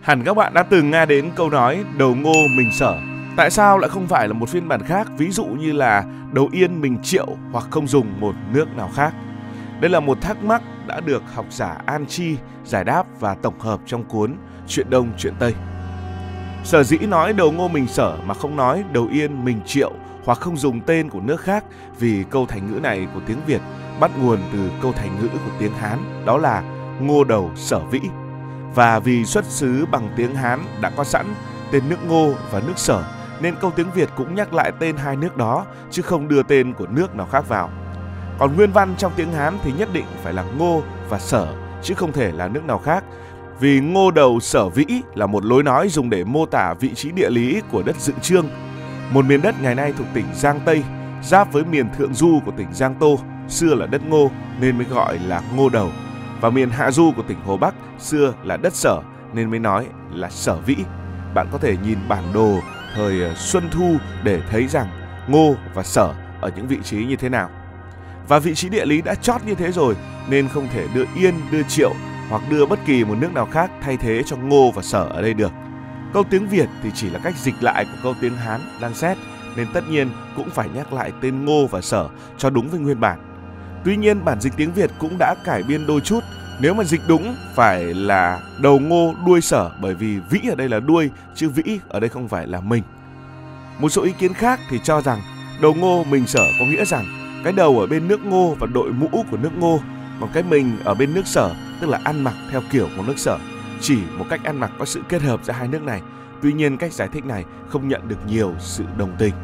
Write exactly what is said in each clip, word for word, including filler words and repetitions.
Hẳn các bạn đã từng nghe đến câu nói đầu ngô mình Sở. Tại sao lại không phải là một phiên bản khác, ví dụ như là đầu yên mình Triệu hoặc không dùng một nước nào khác? Đây là một thắc mắc đã được học giả An Chi giải đáp và tổng hợp trong cuốn Chuyện Đông Chuyện Tây. Sở dĩ nói đầu ngô mình Sở mà không nói đầu yên mình Triệu hoặc không dùng tên của nước khác vì câu thành ngữ này của tiếng Việt bắt nguồn từ câu thành ngữ của tiếng Hán, đó là ngô đầu Sở Vĩ. Và vì xuất xứ bằng tiếng Hán đã có sẵn tên nước Ngô và nước Sở, nên câu tiếng Việt cũng nhắc lại tên hai nước đó chứ không đưa tên của nước nào khác vào. Còn nguyên văn trong tiếng Hán thì nhất định phải là Ngô và Sở chứ không thể là nước nào khác. Vì ngô đầu Sở Vĩ là một lối nói dùng để mô tả vị trí địa lý của đất Dự Chương, một miền đất ngày nay thuộc tỉnh Giang Tây, giáp với miền thượng du của tỉnh Giang Tô, xưa là đất Ngô nên mới gọi là ngô đầu. Và miền hạ du của tỉnh Hồ Bắc xưa là đất Sở nên mới nói là Sở Vĩ. Bạn có thể nhìn bản đồ thời Xuân Thu để thấy rằng Ngô và Sở ở những vị trí như thế nào. Và vị trí địa lý đã chót như thế rồi nên không thể đưa Yên, đưa Triệu hoặc đưa bất kỳ một nước nào khác thay thế cho Ngô và Sở ở đây được. Câu tiếng Việt thì chỉ là cách dịch lại của câu tiếng Hán đang xét, nên tất nhiên cũng phải nhắc lại tên Ngô và Sở cho đúng với nguyên bản. Tuy nhiên bản dịch tiếng Việt cũng đã cải biên đôi chút. Nếu mà dịch đúng phải là đầu ngô đuôi Sở, bởi vì vĩ ở đây là đuôi chứ vĩ ở đây không phải là mình. Một số ý kiến khác thì cho rằng đầu ngô mình Sở có nghĩa rằng cái đầu ở bên nước Ngô và đội mũ của nước Ngô, còn cái mình ở bên nước Sở tức là ăn mặc theo kiểu của nước Sở, chỉ một cách ăn mặc có sự kết hợp giữa hai nước này. Tuy nhiên cách giải thích này không nhận được nhiều sự đồng tình.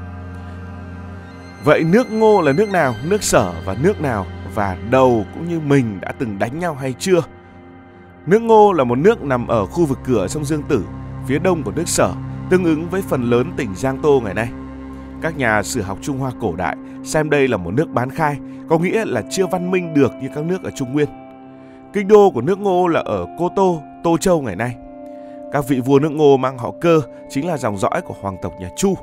Vậy nước Ngô là nước nào, nước Sở và nước nào, và đầu cũng như mình đã từng đánh nhau hay chưa? Nước Ngô là một nước nằm ở khu vực cửa sông Dương Tử, phía đông của nước Sở, tương ứng với phần lớn tỉnh Giang Tô ngày nay. Các nhà sử học Trung Hoa cổ đại xem đây là một nước bán khai, có nghĩa là chưa văn minh được như các nước ở Trung Nguyên. Kinh đô của nước Ngô là ở Cô Tô, Tô Châu ngày nay. Các vị vua nước Ngô mang họ Cơ, chính là dòng dõi của hoàng tộc nhà Chu.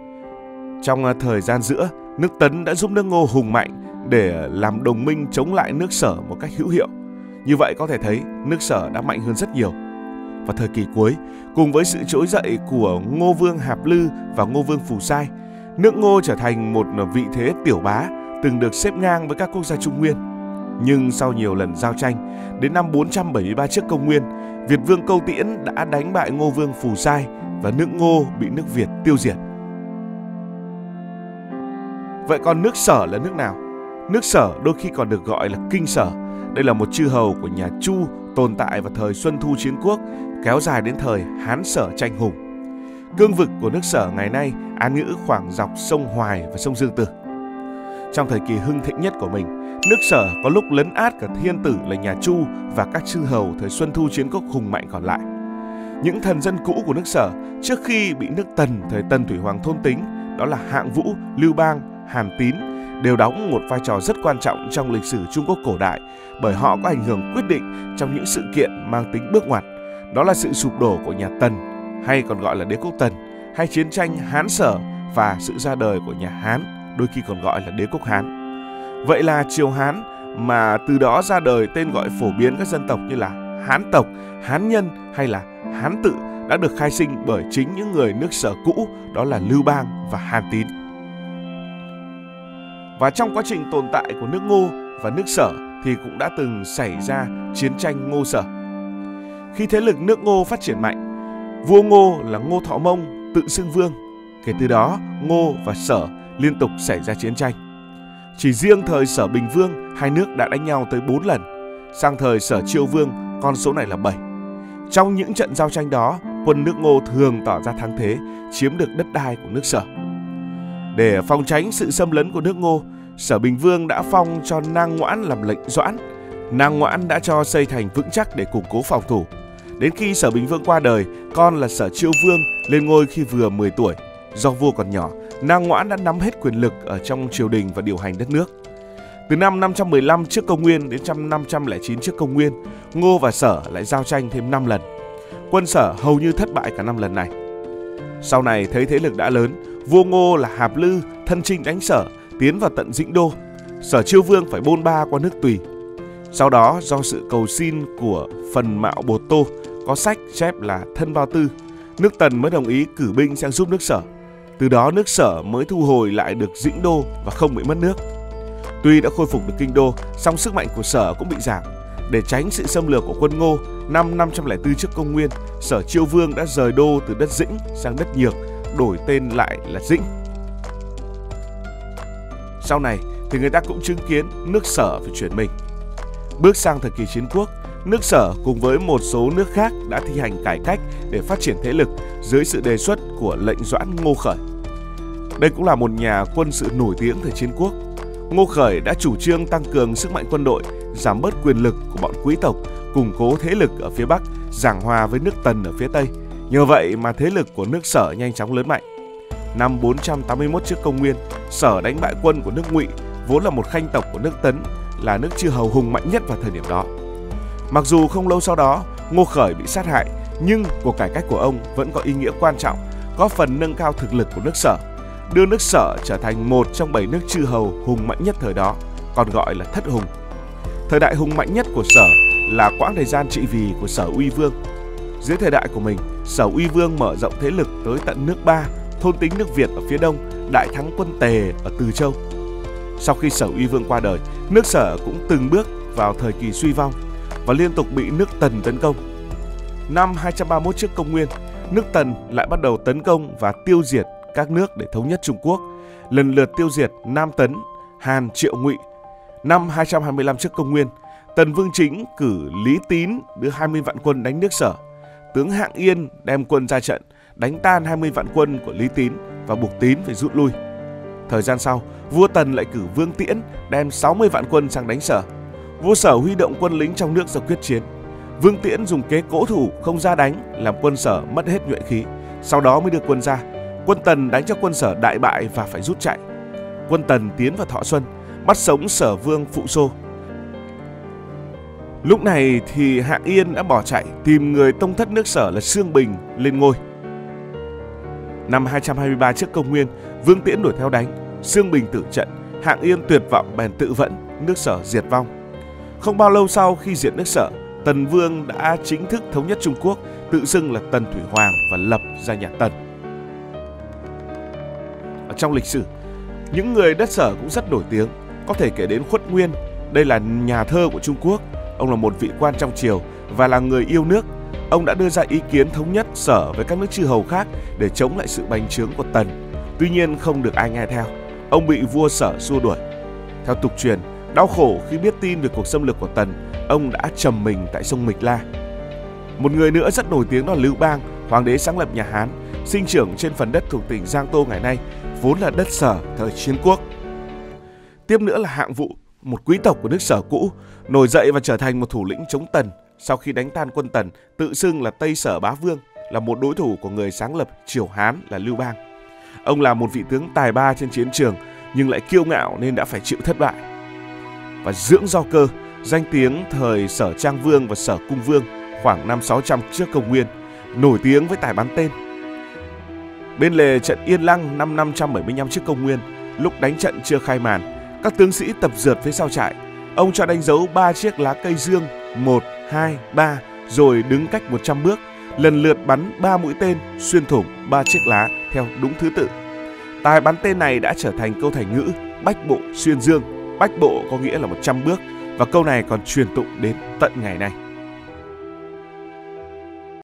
Trong thời gian giữa, nước Tấn đã giúp nước Ngô hùng mạnh để làm đồng minh chống lại nước Sở một cách hữu hiệu. Như vậy có thể thấy nước Sở đã mạnh hơn rất nhiều. Vào thời kỳ cuối, cùng với sự trỗi dậy của Ngô Vương Hạp Lư và Ngô Vương Phù Sai, nước Ngô trở thành một vị thế tiểu bá từng được xếp ngang với các quốc gia Trung Nguyên. Nhưng sau nhiều lần giao tranh, đến năm bốn trăm bảy mươi ba trước công nguyên, Việt Vương Câu Tiễn đã đánh bại Ngô Vương Phù Sai và nước Ngô bị nước Việt tiêu diệt. Vậy còn nước Sở là nước nào? Nước Sở đôi khi còn được gọi là Kinh Sở. Đây là một chư hầu của nhà Chu tồn tại vào thời Xuân Thu Chiến Quốc, kéo dài đến thời Hán Sở tranh hùng. Cương vực của nước Sở ngày nay án ngữ khoảng dọc sông Hoài và sông Dương Tử. Trong thời kỳ hưng thịnh nhất của mình, nước Sở có lúc lấn át cả thiên tử là nhà Chu và các chư hầu thời Xuân Thu Chiến Quốc hùng mạnh còn lại. Những thần dân cũ của nước Sở trước khi bị nước Tần thời Tần Thủy Hoàng thôn tính, đó là Hạng Vũ, Lưu Bang, Hàn Tín, đều đóng một vai trò rất quan trọng trong lịch sử Trung Quốc cổ đại, bởi họ có ảnh hưởng quyết định trong những sự kiện mang tính bước ngoặt. Đó là sự sụp đổ của nhà Tần, hay còn gọi là đế quốc Tần, hay chiến tranh Hán Sở và sự ra đời của nhà Hán, đôi khi còn gọi là đế quốc Hán. Vậy là triều Hán, mà từ đó ra đời tên gọi phổ biến các dân tộc như là Hán tộc, Hán nhân hay là Hán tự, đã được khai sinh bởi chính những người nước Sở cũ, đó là Lưu Bang và Hàn Tín. Và trong quá trình tồn tại của nước Ngô và nước Sở thì cũng đã từng xảy ra chiến tranh Ngô Sở. Khi thế lực nước Ngô phát triển mạnh, vua Ngô là Ngô Thọ Mông tự xưng vương. Kể từ đó, Ngô và Sở liên tục xảy ra chiến tranh. Chỉ riêng thời Sở Bình Vương, hai nước đã đánh nhau tới bốn lần. Sang thời Sở Chiêu Vương, con số này là bảy. Trong những trận giao tranh đó, quân nước Ngô thường tỏ ra thắng thế, chiếm được đất đai của nước Sở. Để phòng tránh sự xâm lấn của nước Ngô, Sở Bình Vương đã phong cho Nang Ngoãn làm lệnh doãn. Nang Ngoãn đã cho xây thành vững chắc để củng cố phòng thủ. Đến khi Sở Bình Vương qua đời, con là Sở Chiêu Vương lên ngôi khi vừa mười tuổi. Do vua còn nhỏ, Nang Ngoãn đã nắm hết quyền lực ở trong triều đình và điều hành đất nước. Từ năm năm trăm mười lăm trước công nguyên đến năm năm trăm lẻ chín trước công nguyên, Ngô và Sở lại giao tranh thêm năm lần. Quân Sở hầu như thất bại cả năm lần này. Sau này thấy thế lực đã lớn, vua Ngô là Hạp Lư thân chinh đánh Sở, tiến vào tận Dĩnh Đô. Sở Chiêu Vương phải bôn ba qua nước Tùy. Sau đó do sự cầu xin của Phần Mạo Bột Tô, có sách chép là thân Bao Tư, nước Tần mới đồng ý cử binh sang giúp nước Sở. Từ đó nước Sở mới thu hồi lại được Dĩnh Đô và không bị mất nước. Tuy đã khôi phục được kinh đô, song sức mạnh của Sở cũng bị giảm. Để tránh sự xâm lược của quân Ngô, năm năm trăm lẻ tư trước công nguyên, Sở Chiêu Vương đã rời đô từ đất Dĩnh sang đất Nhược, đổi tên lại là Dĩnh. Sau này thì người ta cũng chứng kiến nước Sở phải chuyển mình. Bước sang thời kỳ chiến quốc, nước Sở cùng với một số nước khác đã thi hành cải cách để phát triển thế lực dưới sự đề xuất của lệnh Doãn Ngô Khởi. Đây cũng là một nhà quân sự nổi tiếng thời chiến quốc. Ngô Khởi đã chủ trương tăng cường sức mạnh quân đội, giảm bớt quyền lực của bọn quý tộc, củng cố thế lực ở phía Bắc, giảng hòa với nước Tần ở phía Tây. Nhờ vậy mà thế lực của nước Sở nhanh chóng lớn mạnh. Năm bốn trăm tám mươi mốt trước công nguyên, Sở đánh bại quân của nước Ngụy, vốn là một khanh tộc của nước Tấn, là nước chư hầu hùng mạnh nhất vào thời điểm đó. Mặc dù không lâu sau đó, Ngô Khởi bị sát hại, nhưng cuộc cải cách của ông vẫn có ý nghĩa quan trọng, góp phần nâng cao thực lực của nước Sở, đưa nước Sở trở thành một trong bảy nước chư hầu hùng mạnh nhất thời đó, còn gọi là Thất Hùng. Thời đại hùng mạnh nhất của Sở là quãng thời gian trị vì của Sở Uy Vương. Dưới thời đại của mình, Sở Uy Vương mở rộng thế lực tới tận nước Ba, thôn tính nước Việt ở phía đông, đại thắng quân Tề ở Từ Châu. Sau khi Sở Uy Vương qua đời, nước Sở cũng từng bước vào thời kỳ suy vong và liên tục bị nước Tần tấn công. Năm hai trăm ba mươi mốt trước công nguyên, nước Tần lại bắt đầu tấn công và tiêu diệt các nước để thống nhất Trung Quốc, lần lượt tiêu diệt Nam Tấn, Hàn, Triệu, Ngụy. Năm hai trăm hai mươi lăm trước công nguyên, Tần Vương Chính cử Lý Tín đưa hai mươi vạn quân đánh nước Sở. Tướng Hạng Yên đem quân ra trận, đánh tan hai mươi vạn quân của Lý Tín và buộc Tín phải rút lui. Thời gian sau, vua Tần lại cử Vương Tiễn đem sáu mươi vạn quân sang đánh Sở. Vua Sở huy động quân lính trong nước ra quyết chiến. Vương Tiễn dùng kế cố thủ không ra đánh, làm quân Sở mất hết nhuệ khí, sau đó mới đưa quân ra. Quân Tần đánh cho quân Sở đại bại và phải rút chạy. Quân Tần tiến vào Thọ Xuân, bắt sống Sở Vương Phụ Xô. Lúc này thì Hạng Yên đã bỏ chạy tìm người tông thất nước Sở là Xương Bình lên ngôi. Năm hai trăm hai mươi ba trước công nguyên, Vương Tiễn đuổi theo đánh, Xương Bình tử trận, Hạng Yên tuyệt vọng bèn tự vẫn, nước Sở diệt vong. Không bao lâu sau khi diệt nước Sở, Tần Vương đã chính thức thống nhất Trung Quốc, tự xưng là Tần Thủy Hoàng và lập ra nhà Tần. Ở trong lịch sử, những người đất Sở cũng rất nổi tiếng, có thể kể đến Khuất Nguyên. Đây là nhà thơ của Trung Quốc. Ông là một vị quan trong triều và là người yêu nước. Ông đã đưa ra ý kiến thống nhất Sở với các nước chư hầu khác để chống lại sự bành trướng của Tần. Tuy nhiên không được ai nghe theo. Ông bị vua Sở xua đuổi. Theo tục truyền, đau khổ khi biết tin về cuộc xâm lược của Tần, ông đã trầm mình tại sông Mịch La. Một người nữa rất nổi tiếng đó là Lưu Bang, hoàng đế sáng lập nhà Hán, sinh trưởng trên phần đất thuộc tỉnh Giang Tô ngày nay, vốn là đất Sở thời chiến quốc. Tiếp nữa là Hạng Vũ, một quý tộc của nước Sở cũ, nổi dậy và trở thành một thủ lĩnh chống Tần. Sau khi đánh tan quân Tần, tự xưng là Tây Sở Bá Vương, là một đối thủ của người sáng lập triều Hán là Lưu Bang. Ông là một vị tướng tài ba trên chiến trường, nhưng lại kiêu ngạo nên đã phải chịu thất bại. Và Dưỡng Do Cơ, danh tiếng thời Sở Trang Vương và Sở Cung Vương, khoảng năm sáu trăm trước công nguyên, nổi tiếng với tài bắn tên. Bên lề trận Yên Lăng năm năm trăm bảy mươi lăm trước công nguyên, lúc đánh trận chưa khai màn, các tướng sĩ tập dượt phía sau trại. Ông cho đánh dấu ba chiếc lá cây dương, một, hai, ba, rồi đứng cách một trăm bước, lần lượt bắn ba mũi tên xuyên thủng ba chiếc lá theo đúng thứ tự. Tài bắn tên này đã trở thành câu thành ngữ bách bộ xuyên dương. Bách bộ có nghĩa là một trăm bước, và câu này còn truyền tụng đến tận ngày nay.